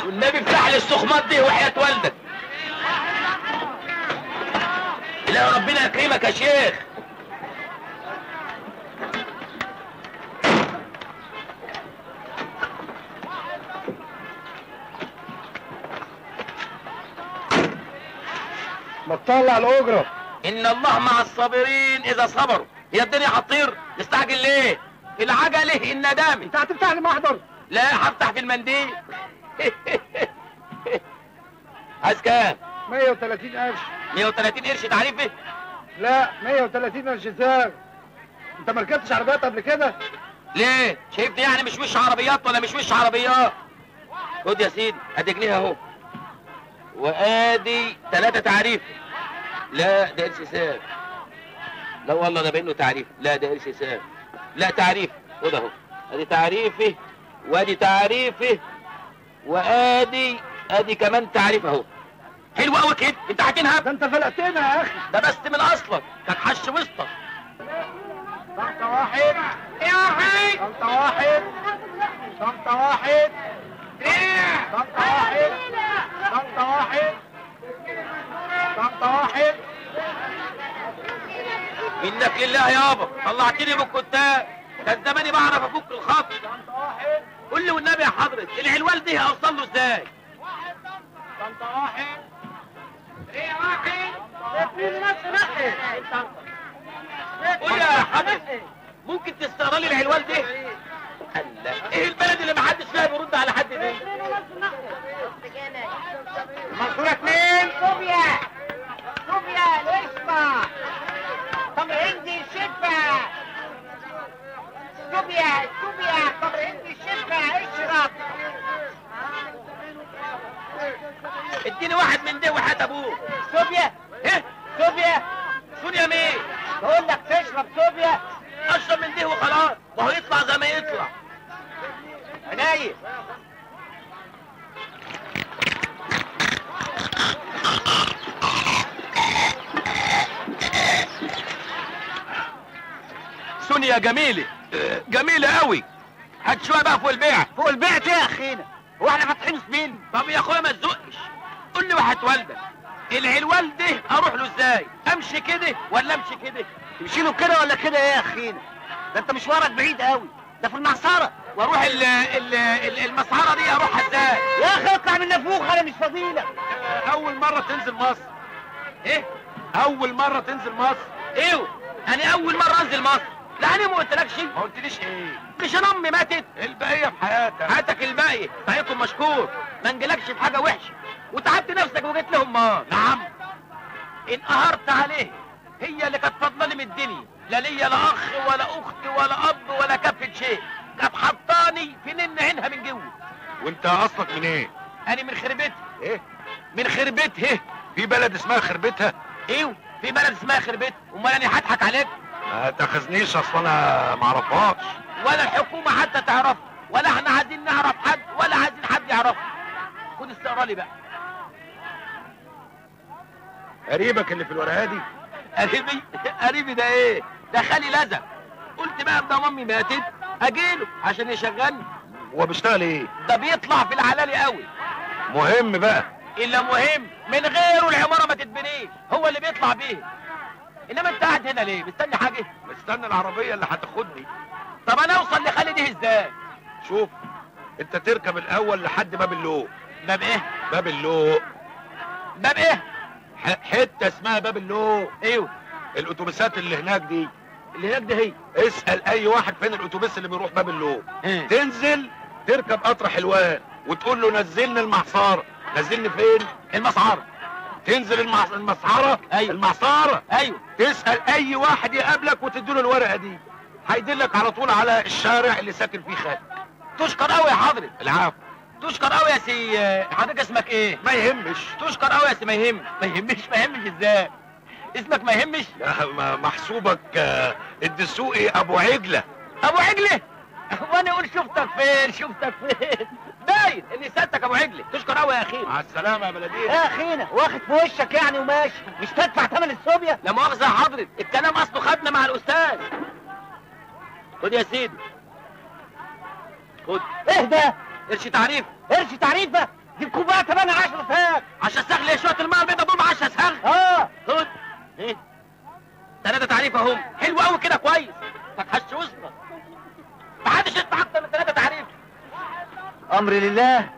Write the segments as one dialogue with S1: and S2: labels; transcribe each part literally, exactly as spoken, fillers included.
S1: والنبي افتح لي السخمات دي وحياة والدك. لا ربنا يكرمك يا شيخ.
S2: ما تطلع الاجره.
S1: ان الله مع الصابرين اذا صبروا. هي الدنيا هتطير؟ نستعجل ليه؟ العجله الندامه.
S2: انت هتفتح لي محضر؟
S1: لا هفتح في المنديل. عايز كام؟
S2: مية وتلاتين قرش.
S1: مية وتلاتين قرش تعريفي؟
S2: لا مية وتلاتين قرش ساغ. انت ما ركبتش عربيات قبل كده؟
S1: ليه؟ شايفني يعني مش وش عربيات ولا مش وش عربيات؟ خد يا سيدي ادي جنيه اهو. وادي ثلاثة تعريف. لا ده قرش ساغ. لا والله ده بانه تعريف. لا ده قرش ساغ. لا تعريف. خد اهو. ادي تعريفي وادي تعريفي وادي ادي كمان تعريف اهو. حلو قوي كده. انت هتنهب؟
S2: ده انت فلقتنا يا اخي.
S1: ده بس من اصلك كان حش وسطك.
S2: شنطة واحد يا اخي. شنطة واحد. شنطة واحد. شنطة واحد. شنطة واحد. شنطة واحد.
S1: منك لله يابا طلعتني من الكتاب. كان زماني بعرف افك الخط.
S2: شنطة واحد.
S1: قول لي والنبي يا حضرة العلوال دي هوصل له ازاي؟
S2: شنطة واحد. ايه واحد. اتنين نفس نقي.
S1: قول يا حضرة ممكن تستغرلي العلوال دي؟ الله ايه البلد اللي محدش فيها بيرد على حد دي؟
S2: منصورة اتنين. صوبيا. صوبيا الاسمع. طب عندي شفا. صوبيا صوبيا طب عندي شفا اشرب.
S1: اديني واحد من ده وحياة ابوه.
S2: صوبيا.
S1: ايه؟
S2: صوبيا.
S1: سوريا مين؟
S2: بقول لك تشرب صوبيا.
S1: اشرب من ده وخلاص وهو يطلع زي ما يطلع.
S2: عناية.
S1: سونيا جميلة جميلة قوي. هات شوية بقى فوق البيع.
S2: فوق البيت يا اخينا. هو احنا فاتحين سبين؟
S1: طب يا اخويا ما تزقش. قول لي وحياة والدك العلوال ده اروح له ازاي؟ امشي كده ولا امشي كده؟
S2: تمشي له كده ولا كده ايه يا اخينا؟ ده انت مشوارك بعيد قوي. ده في المعصرة.
S1: واروح ال ال ال المسحرة دي اروحها ازاي؟
S2: يا اخي اطلع من نافوخ انا مش فضيلك.
S1: اول مرة تنزل مصر. ايه؟ اول مرة تنزل مصر. ايوه انا اول مرة انزل مصر. لا انا ما قلتلكش. ما قلتليش ايه؟ مش انا امي ماتت؟ البقية في حياتك. حياتك الباقية. سعيكم مشكور. ما انجلكش في حاجة وحشة. وتعبت نفسك وجيت لهم مار. نعم. انقهرت عليه. هي اللي كانت فضلاني من الدنيا. لا ليا لا اخ ولا اخت ولا اب ولا كفة شيء. كانت حطاني في نن عينها من جوه.
S3: وانت اصلك من ايه؟
S1: انا من خربتها.
S3: ايه؟
S1: من خربتها.
S3: في بلد اسمها خربتها؟
S1: ايوه في بلد اسمها خربتها. امال انا هضحك عليك؟
S3: ما تاخذنيش اصل انا ما اعرفهاش.
S1: ولا الحكومه حتى تعرف ولا احنا عايزين نعرف حد ولا عايزين حد يعرفه. خد استقرا لي بقى.
S3: قريبك اللي في الورقه دي؟
S1: قريبي؟ قريبي ده ايه؟ ده خالي لزق. قلت بقى ده امي ماتت اجيله عشان يشغلني.
S3: هو بيشتغل ايه؟
S1: ده بيطلع في العلالي قوي.
S3: مهم بقى.
S1: الا مهم من غيره العماره ما تتبنيش. هو اللي بيطلع بيه. انما انت قاعد هنا ليه؟ مستني حاجه؟
S3: مستني العربيه اللي هتاخدني.
S1: طب انا اوصل لخالي دي ازاي؟
S3: شوف انت تركب الاول لحد باب اللوق.
S1: باب ايه؟
S3: باب اللوق.
S1: باب ايه؟
S3: ح- حته اسمها باب اللوق.
S1: ايوه
S3: الاتوبيسات اللي هناك دي.
S1: اللي هناك ده هي.
S3: اسال اي واحد فين الاتوبيس اللي بيروح باب اللوق.
S1: ايه؟
S3: تنزل تركب قطر حلوان وتقول له نزلني المعصاره. نزلني فين؟
S1: المسعره.
S3: تنزل المع... المسعره.
S1: أيوة.
S3: المعصره.
S1: ايوه
S3: تسال اي واحد يقابلك وتديله الورقه دي هيدلك على طول على الشارع اللي ساكن فيه خالد.
S1: تشكر قوي يا حضرتك.
S3: العفو.
S1: تشكر قوي يا سي. حضرتك اسمك ايه؟
S3: ما يهمش.
S1: تشكر قوي يا سي. ما يهم ما يهمش ما يهمش ازاي؟ اسمك ما يهمش؟
S3: لا ما- محسوبك آه، الدسوقي ابو عجله.
S1: ابو عجله؟ وانا اقول شفتك فين شفتك فين؟ باين اني سالتك ابو عجله. تشكر قوي يا اخي.
S3: مع السلامه يا بلديه.
S2: يا اخينا واخد في وشك يعني وماشي. مش تدفع ثمن الصوبيا؟
S1: لا مؤاخذه يا حضرتك الكلام اصله خدنا مع الاستاذ. خد يا سيدي. خد
S2: ايه ده؟
S1: قرش تعريف.
S2: قرش تعريفه؟ دي كوبايه كمان عشرة ساغ.
S1: عشرة ساغ ليه؟ شويه الميه البيضاء دول ب عشرة ساغ؟
S2: اه
S1: خد ايه؟ ثلاثة تعريف اهم، حلو قوي كده كويس. تكحش وسطك. محدش يدفع اكتر من ثلاثة تعريف.
S2: امر لله.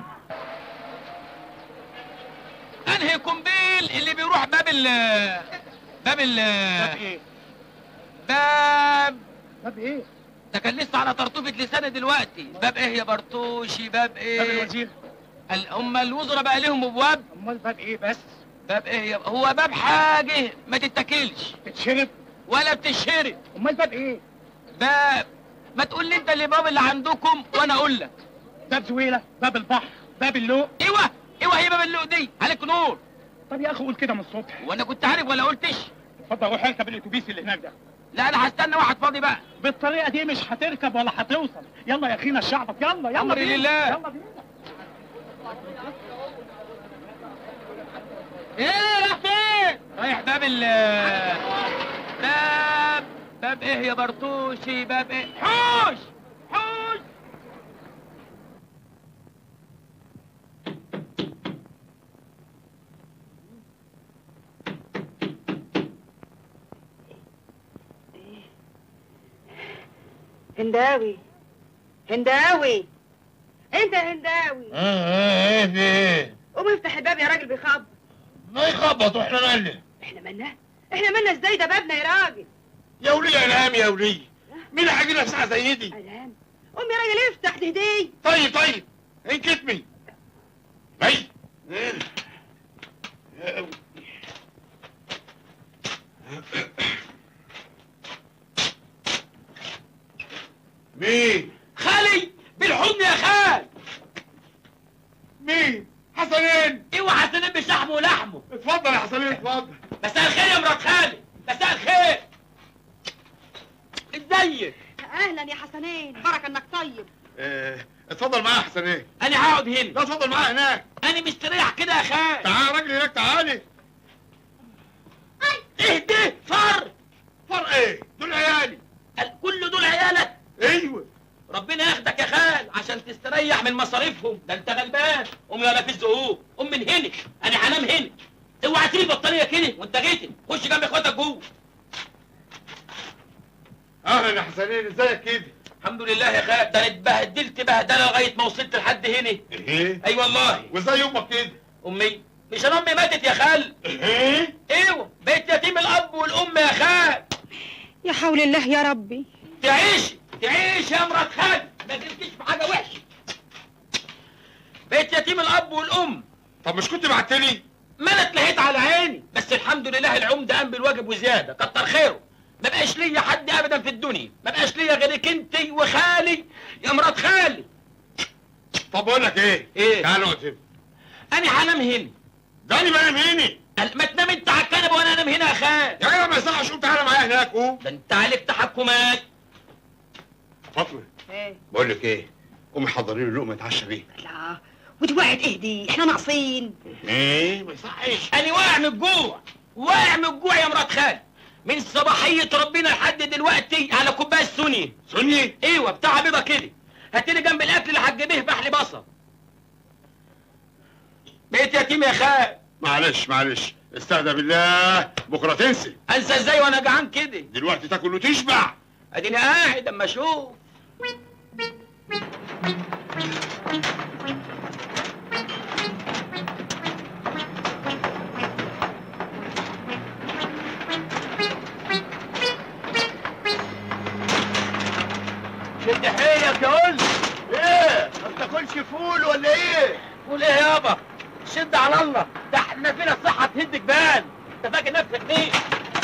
S1: انهي قنبيل اللي بيروح باب ال باب ال
S2: باب ايه؟
S1: باب
S2: باب ايه؟
S1: ده كان لسه على طرطوفة لساني دلوقتي. باب ايه يا برطوشي؟ باب ايه؟
S2: باب الوزير.
S1: ال- هم الوزراء بقى ليهم ابواب؟
S2: امال باب ايه بس؟
S1: باب ايه يا... هو باب حاجه ما تتاكلش
S2: تتشرب؟
S1: ولا بتشرب.
S2: امال باب ايه؟
S1: باب ما تقول لي انت اللي باب اللي عندكم وانا اقول لك.
S2: باب زويله، باب البحر، باب اللوق.
S1: ايوه ايوه هي باب اللوق دي عليك نور.
S2: طب يا اخي قول كده من الصبح.
S1: وانا كنت عارف ولا قلتش؟
S2: اتفضل روح اركب الاتوبيس اللي هناك ده.
S1: لا انا هستنى واحد فاضي بقى.
S2: بالطريقه دي مش هتركب ولا هتوصل. يلا يا اخينا الشعبك، يلا يلا
S1: أمر
S2: بينا.
S1: لله.
S2: يلا بينا.
S1: ايه رايح فين؟ رايح باب ال باب باب ايه يا برطوشي؟ باب ايه؟ حوش حوش.
S4: هنداوي هنداوي انت هنداوي.
S3: ايه في ايه؟
S4: قوم افتح الباب يا راجل بيخبط.
S3: ما يخبط واحنا مالنا؟
S4: احنا مالنا؟ احنا مالنا ازاي؟ ده بابنا يا راجل.
S3: يا ولي انام يا ولي، مين اللي هيجي لنا في ساعه زي دي؟
S4: الان قوم يا راجل افتح دي هديه.
S3: طيب طيب انكتمي بي مين؟
S1: خالي بالحضن يا خال.
S3: مين؟ حسنين.
S1: اوعى حسنين بشحمه ولحمه.
S3: اتفضل يا حسنين اتفضل.
S1: مساء الخير يا مرات خالي. مساء الخير. ازيك؟
S4: اهلا يا حسنين، بركه انك طيب.
S3: اه اتفضل معايا يا حسنين.
S1: انا هقعد هنا.
S3: لا اتفضل معايا هناك.
S1: انا مستريح كده يا خال.
S3: تعال يا راجل هناك تعالي.
S1: اهدي فر.
S3: فرق ايه؟ دول عيالي.
S1: قال كل دول عيالك؟
S3: ايوه.
S1: ربنا ياخدك يا خال عشان تستريح من مصاريفهم. ده انت غلبان. قوم يلا في الزقوق. قوم من هنا. انا هنام هنا. اوعى تسيب البطانيه كده وانت غيتن. خش جنب اخواتك جوه.
S3: اهلا يا حسنين ازيك كده؟
S1: الحمد لله يا خال. ده انا اتبهدلت بهدله لغايه ما وصلت لحد هنا.
S3: ايه؟
S1: اي والله.
S3: وازاي امك كده؟
S1: امي مش انا امي ماتت يا خال.
S3: ايه؟
S1: ايوه بقيت يتيم الاب والام يا خال.
S4: يا حول الله يا ربي.
S1: تعيشي تعيشي يا مرات خال، ما تلكيش في حاجه وحشه. بقيت يتيم الاب والام.
S3: طب مش كنت بعتلي؟
S1: ما انا اتلهيت على عيني، بس الحمد لله العمده قام بالواجب وزياده، كتر خيره. ما بقاش ليا حد ابدا في الدنيا، ما بقاش ليا غيرك انت وخالي يا مرات خالي.
S3: طب بقول لك ايه؟
S1: ايه؟
S3: تعال اقعد هنا.
S1: انا هنام هنا.
S3: ده انا بنام هنا.
S1: قال ما تنام انت على الكنبه وانا انام هنا يا خال.
S3: يا جدع ما يصحش، قوم تعالى معايا هناك قوم.
S1: ده انت عليك تحكمات.
S3: فاطمه
S4: ايه؟
S3: بقول لك ايه؟ قومي حضري لي لقمه اتعشى بيها.
S4: لا ودي وقعت اهدي، احنا ناقصين.
S3: ايه؟ ما يصحش.
S1: انا واقع من الجوع، واقع من الجوع يا مرات خالي. من صباحيه ربنا لحد دلوقتي على كوبايه سوني.
S3: سني؟
S1: ايوه بتاع بيضه كده. هاتلي جنب الاكل اللي هتجيبيه بحلي بصل. بقيت يتيم يا خال.
S3: معلش معلش استهدى بالله، بكره تنسي.
S1: انسى ازاي وانا جعان كده؟
S3: دلوقتي تاكل وتشبع.
S1: اديني قاعد اما اشوف. شد حيلك يا ولد.
S3: ايه؟ ما بتاكلش فول ولا ايه؟
S1: قول ايه يابا؟ شد على الله، ده احنا فينا الصحه تهد جبال. انت فاكر نفسك مين؟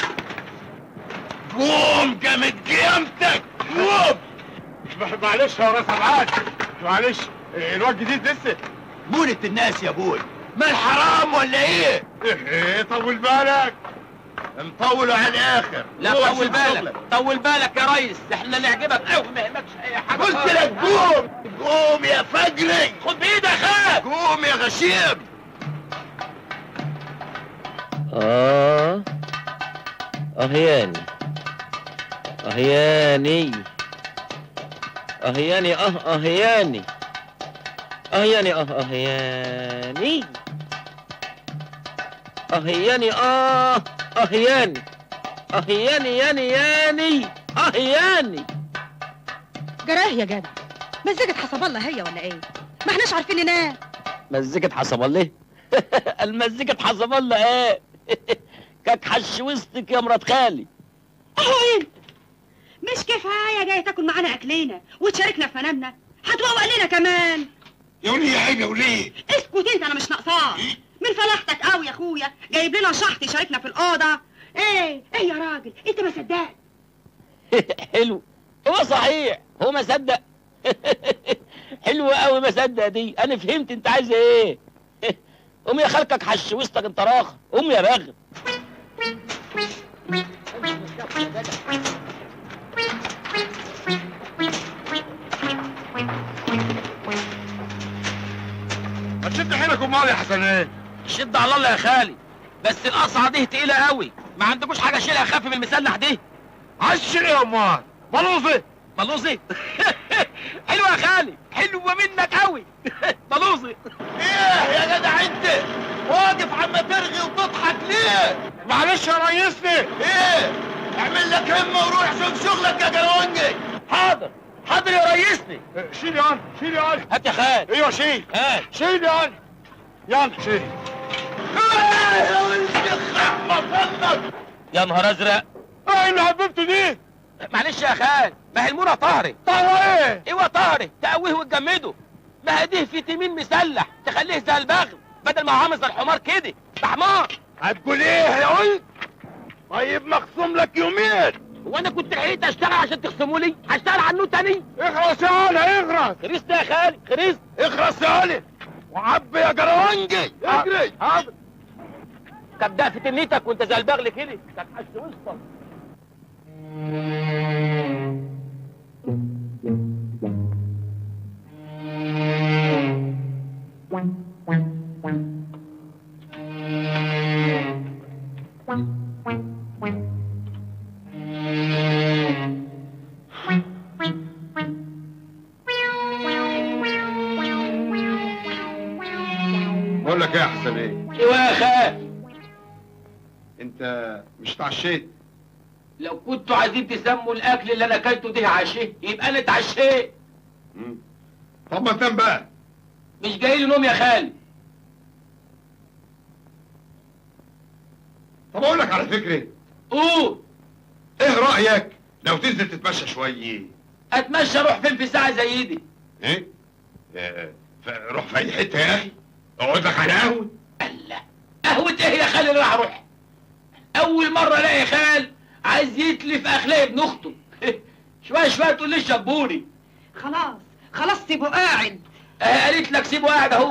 S3: قوم جامد قيامتك قوم. معلش يا راس عباد، معلش الواد جديد لسه.
S5: مولة الناس يا ابوي، ما الحرام ولا ايه؟
S3: ايه طول بالك.
S5: مطولوا على الاخر.
S1: لا
S5: روح
S1: طول
S5: شوف
S1: بالك،
S5: شغلك.
S1: طول بالك يا ريس، احنا نعجبك قوي ما يهمكش اي حاجه.
S5: قلت لك قوم قوم يا فجري،
S1: خد بايدك يا خال.
S5: قوم يا غشيم.
S6: آه أهياني أهياني أهياني أه أهياني اهياني اه اهياني اهياني اه اهياني اهياني ياني ياني اهياني.
S4: جراه يا جدع، مزجة حسب الله هي ولا ايه؟ ما احناش عارفين ننام.
S6: مزيكة حسب الله؟ المزيكة حسب الله ايه؟ كاك حش وسطك يا مرات خالي.
S4: اهو انت مش كفايه جاي تاكل معانا اكلنا وتشاركنا في منامنا، هتروق لنا كمان.
S3: يا وليه يا عيب يا وليه.
S4: اسكت انت، انا مش ناقصاك من فلاحتك قوي يا اخويا، جايب لنا شحط يشاركنا في الاوضه. ايه ايه يا راجل، انت ما صدقت.
S6: حلو، هو صحيح هو ما صدق. حلوة قوي ما صدق دي، انا فهمت انت عايز ايه. قوم يا خالكك حش وسطك انت راخ، قوم يا راغب.
S3: ما تشد حيلك امال يا حسنين.
S1: شد على الله يا خالي، بس القصعه دي تقيله قوي، ما عندكوش حاجه شيلها اخف من المسلح دي؟
S3: عايز تشيل ايه يا امال؟ بلوزي
S1: بلوزي. حلوه يا خالي، حلوه منك قوي. بلوزي.
S5: ايه يا جدع انت واقف عم ترغي وتضحك ليه؟
S3: معلش يا ريسني.
S5: ايه اعمل لك همه وروح شوف شغلك يا جراونجي.
S1: حاضر حاضر يا ريسني.
S3: شيل يا علي، شيل يا علي.
S1: هات يا خال.
S3: ايوه شيل.
S1: هات.
S3: شيل يا علي. يلا شيل.
S5: ايه يا ولد خمه فمك.
S1: يا نهار ازرق.
S3: ايه اللي حببته دي؟
S1: معلش يا خال، ما هي المونه طهري.
S3: طهوه ايه؟
S1: ايوه طهري، تقويه وتجمده. ما هديه في تيمين مسلح تخليه زي البغل، بدل ما هو عامل زي الحمار كده، ده حمار.
S3: هتقول ايه يا ولد؟ طيب مخصوم لك يومين.
S1: هو انا كنت لحقت اشتغل عشان تخصموا لي؟ هشتغل عنه تاني؟
S3: اخرس يا علي اخرس.
S1: خرست يا خالي، خرست.
S3: اخرس يا علي. وعبي يا جراونجي. اجري.
S1: حاضر. كبدأ في تنيتك وانت زي البغل كده، تتحش وسطك.
S3: بقول لك ايه يا حسنين؟
S1: ايوه يا خال.
S3: انت مش اتعشيت؟
S1: لو كنتوا عايزين تسموا الاكل اللي انا اكلته ده عشاء يبقى انا اتعشيت.
S3: مم. طب ما تنام بقى.
S1: مش جاي لي نوم يا خالي.
S3: طب اقول لك على فكره.
S1: قول.
S3: ايه رايك لو تنزل تتمشى شويه؟
S1: اتمشى اروح فين في ساعه زي دي؟
S3: ايه؟ اه ف- روح في اي حته يا اخي. اقعد لك على قهوه.
S1: الله، قهوة ايه يا خالي اللي راح اروح؟ اول مرة الاقي خال عايز يتلف اخلاق ابن اخته. شوية شوية تقول لي شبوري.
S4: خلاص خلاص سيبه قاعد.
S1: اه قالت لك سيبه قاعد اهو.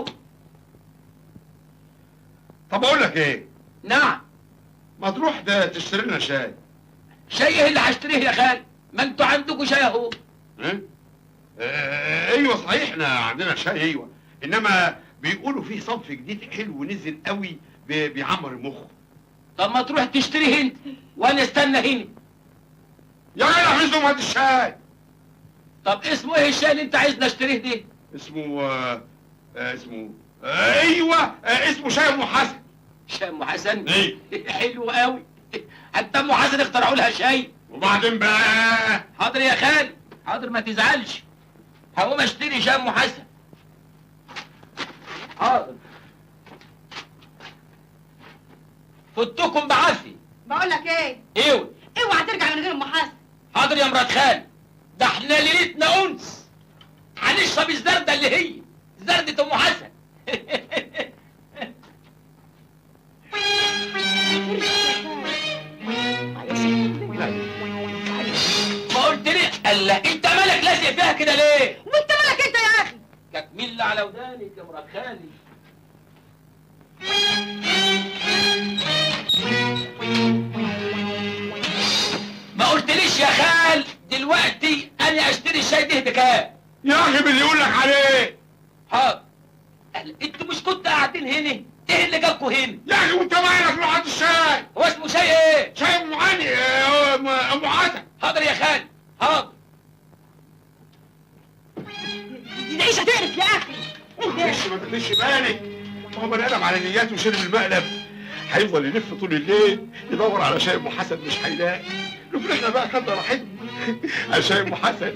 S3: طب اقول لك ايه؟
S1: نعم.
S3: ما تروح ده تشتري لنا شاي.
S1: شاي ايه اللي هشتريه يا خال؟ ما انتوا عندكوا شاي اهو.
S3: ايه؟ اه ايوه صحيح احنا عندنا شاي ايوه، انما بيقولوا فيه صنف جديد حلو نزل قوي بي- بيعمر المخ.
S1: طب ما تروح تشتريه انت وانا استنى هنا.
S3: يا جدع حزم هات الشاي.
S1: طب اسمه ايه الشاي اللي انت عايزني اشتريه ده؟
S3: اسمه آه آه اسمه آه ايوه آه اسمه شاي ام حسن.
S1: شاي ام حسن؟
S3: ايه؟
S1: حلو قوي. حتى ام حسن اخترعوا لها شاي.
S3: وبعدين بقى.
S1: حاضر يا خال، حاضر ما تزعلش. هقوم اشتري شاي ام حسن. حاضر. فوتكم بعافيه.
S4: بقول لك ايه؟
S1: ايوه.
S4: اوعى ترجع من غير ام حسن.
S1: حاضر يا مرات خال، ده احنا ليلتنا انس. هنشرب الزردة اللي هي زردة ام حسن. ما قلت لي الله، انت مالك لازق فيها كده ليه؟
S4: وانت مالك انت يا اخي؟
S1: تكمل على ودانك يا مرات خالي. ما قلتليش يا خال دلوقتي انا اشتري الشاي ده بكام؟
S3: يا اخي باللي يقول لك عليه.
S1: حاضر. انتوا مش كنتوا قاعدين هنا؟ ايه اللي جابكوا هنا؟
S3: يا اخي وانت مالك روح هات الشاي.
S1: هو اسمه شاي ايه؟
S3: شاي ام علي آه، ام أم حسن.
S1: حاضر يا خال، حاضر.
S4: دي العيشه تقرف يا اخي.
S3: معلش ما تاخدش بالك، ما هو بني ادم على نياته وشرب المقلب هيفضل يلف طول الليل يدور على شاي ام حسن مش هيلاقي. لكن احنا بقى خدنا راحتنا على شاي ام حسن.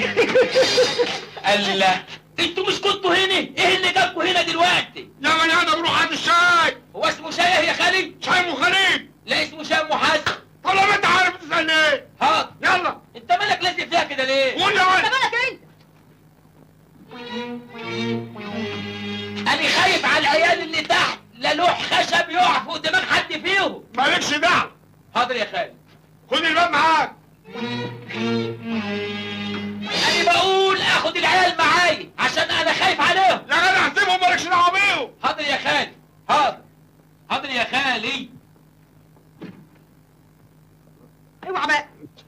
S6: الله، انتوا مش كنتوا هنا؟ ايه اللي جابكوا هنا دلوقتي؟
S3: يا بني ادم روح هات الشاي.
S6: هو اسمه شاي يا خالي؟
S3: شاي ام خليل.
S6: لا اسمه شاي ام حسن.
S3: طب ما انت عارف تسالني ايه؟
S6: حاضر.
S3: يلا.
S6: انت مالك لازق فيها كده ليه؟
S3: قول يا ولد.
S4: انت مالك انت؟
S6: انا خايف على العيال اللي تحت، لا لوح خشب يقع فوق دماغ حد فيهم.
S3: مالكش دعوه.
S6: حاضر يا خالي.
S3: خد الباب معاك.
S6: انا بقول اخد العيال معايا عشان انا خايف عليهم.
S3: يا جدع سيبهم مالكش دعوه بيهم.
S6: حاضر يا خالي. حاضر. حاضر يا خالي.
S4: اوعى بقى.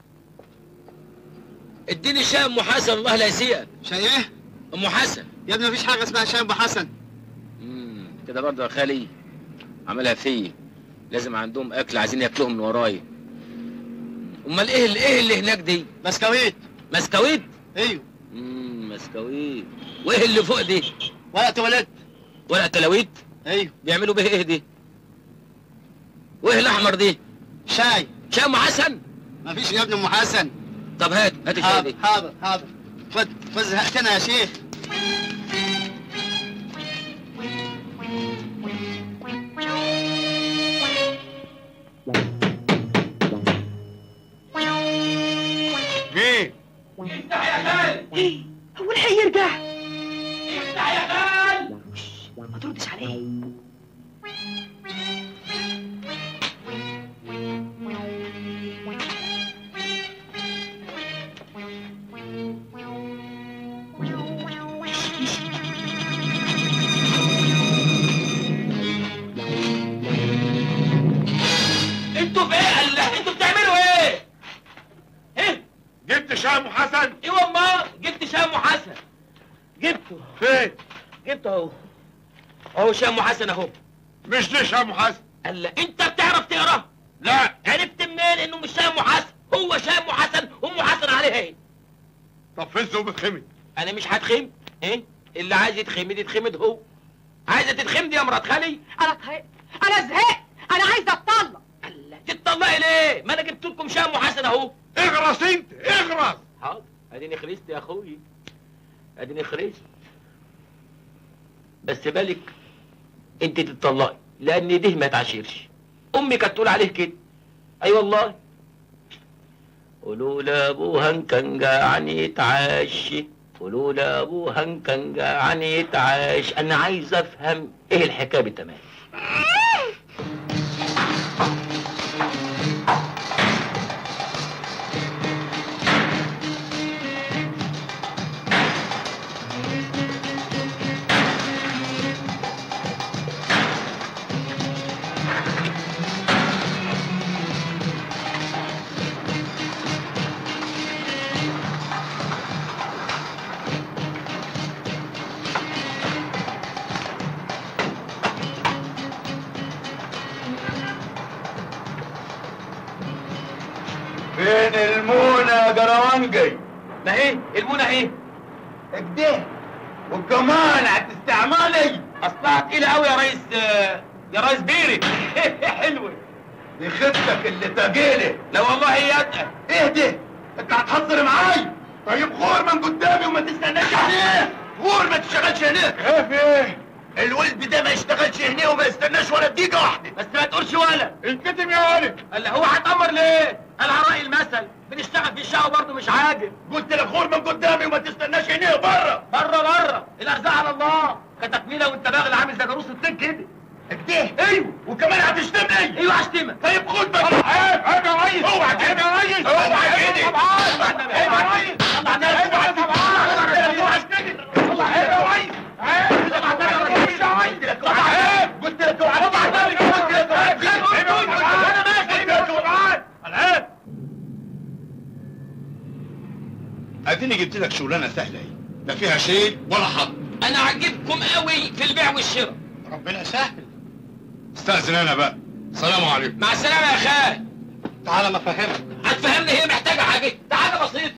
S6: اديني شاي ام حسن الله لا يسيئك.
S2: شاي ايه؟
S6: ام حسن.
S2: يا ابني مفيش حاجه اسمها شاي ابو حسن.
S6: امم كده برضه يا خالي عملها فيا. لازم عندهم اكل عايزين ياكلوهم من ورايا. امال ايه اللي ايه اللي هناك دي؟
S2: بسكويت.
S6: مسكويت؟
S2: ايوه.
S6: امم مسكويت. وايه اللي فوق دي؟
S2: ورقه تواليت.
S6: ورقه تلاويت؟
S2: ايوه.
S6: بيعملوا بيه ايه دي؟ وايه الاحمر دي؟
S2: شاي.
S6: شاي ام حسن؟
S2: مفيش يا ابني ام حسن.
S6: طب هات هات الشاي
S2: حاضر
S6: دي.
S2: حاضر حاضر. خد خد زهقتنا يا شيخ.
S3: مين؟
S6: افتح يا خال.
S4: ايه؟ هو الحي يرجع؟
S6: افتح يا خال.
S4: ما تردش عليه.
S6: انتوا في ايه؟ الله، انتوا بتعملوا ايه؟ ايه؟
S3: جبت شاي ام حسن؟
S6: ايوه امال جبت شاي ام حسن. جبته.
S3: فين؟
S6: جبته اهو. اهو شاي ام حسن اهو.
S3: مش دي شاي ام حسن.
S6: الله، انت بتعرف تقرا؟
S3: لا.
S6: عرفت منين انه مش شاي ام حسن؟ هو شاي ام حسن، ام حسن عليها ايه؟
S3: طب فين ذوب الخمد؟
S6: انا مش هتخمد. ايه؟ اللي عايز يتخمد يتخمد هو. عايزه تتخمدي يا مرات خالي؟
S4: انا زهقت. انا زهقت. انا عايزه اتطلق.
S6: الله، تتطلقي ليه؟ ما انا جبت لكم شاي ام حسن اهو.
S3: اغرس انت اغرس.
S6: حاضر، اديني خلصت يا اخوي. اديني خلصت. بس بالك انت تتطلقي لان ده ما تعاشرش. امي كانت تقول عليه كده. اي أيوة والله. قولوا لابوها ان كان جعان يتعشى، قولوا لابوها ان كان جعان يتعاش. انا عايز افهم ايه الحكايه بالتمام.
S5: فين المونة يا جراوانجي؟
S6: ما هي المونه ايه؟
S5: اكده وكمان هتستعملي؟
S6: اصلها تقيله قوي يا ريس. يا ريس بيري. حلوه
S5: دي خطتك اللي تجيلي.
S6: لا والله هي اتقل.
S5: اهدي، انت هتهزر معاي؟ طيب غور من قدامي وما تستناش عليه. غور ما تشتغلش هناك.
S3: خاف ايه؟
S5: الولد ده ما يشتغلش هنا وما يستناش ولا دقيقة واحدة.
S6: بس ما تقولش ولا.
S3: انكتم يا ولد.
S6: قال هو هتأمر ليه؟ قال على رأي المثل بنشتغل في الشقة وبرضه مش عاجب.
S5: قلت لك غور من قدامي وما تستناش هنا بره.
S6: بره بره، الأرزاق على الله. كتكميلة وانت باغل عامل زي جاروس الطين كده.
S5: اكده؟
S6: ايوه.
S5: وكمان هتشتمني؟
S6: ايوه هشتمك.
S5: طيب خد بس.
S3: عيب عيب يا ريس.
S5: اوعى كده.
S3: عيب يا ريس.
S5: اوعى كده.
S6: طبعا.
S5: عيب يا ريس.
S6: طبعا. طبعا.
S5: اوعى كده. والله عيب يا ريس. عيب. طبعا يا ريس. قلت لك اوعى. قلت لك اوعى. قلت لك اوعى. انا ماشي.
S3: العيب. اديني جبت لك شغلانه سهله اهي، لا فيها شيء ولا حظ.
S6: انا عاجبكم قوي في البيع والشراء.
S3: ربنا يسهل. استاذن انا بقى. السلام عليكم.
S6: مع السلامة يا خال.
S2: تعالى ما افهمك.
S6: هتفهمني